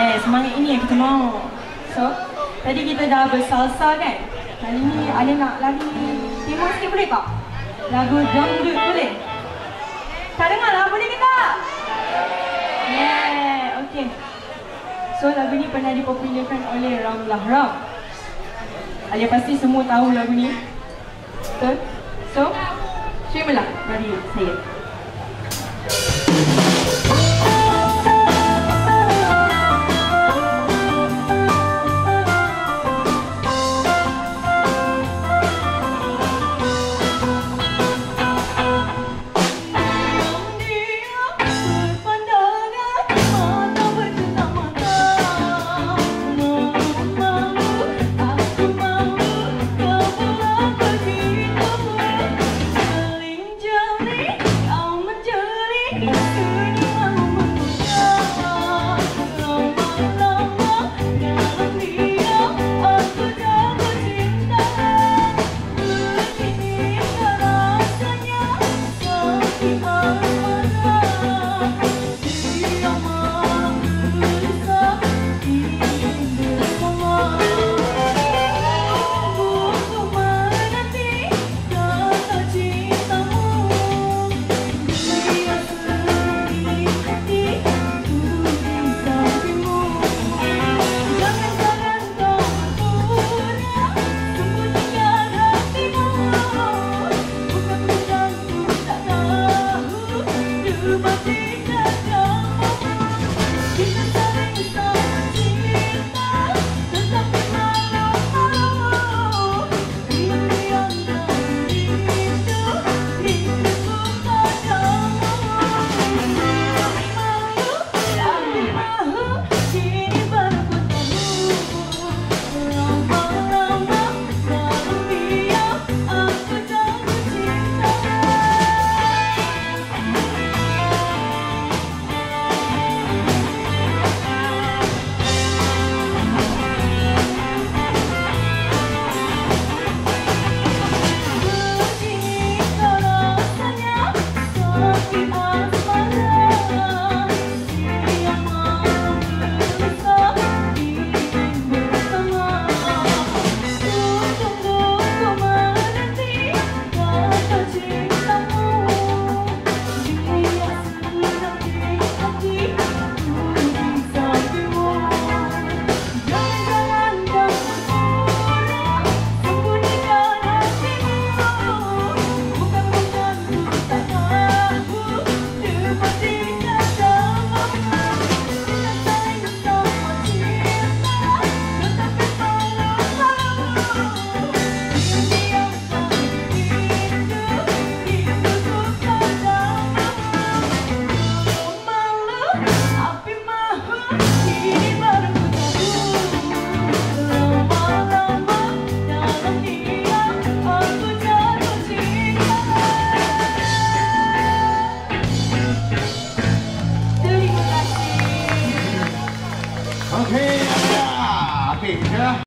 Yes, semangat ini yang kita mau. So, tadi kita dah bersalsa kan? Kali ni ada nak lagi tema sikit boleh tak? Lagu dangdut boleh? Tak dengar lah, boleh ke tak? Yeah, okay. So lagu ni pernah dipopularkan oleh Ramlah Ram. Alia pasti semua tahu lagu ni. Betul? So, terimalah dari saya.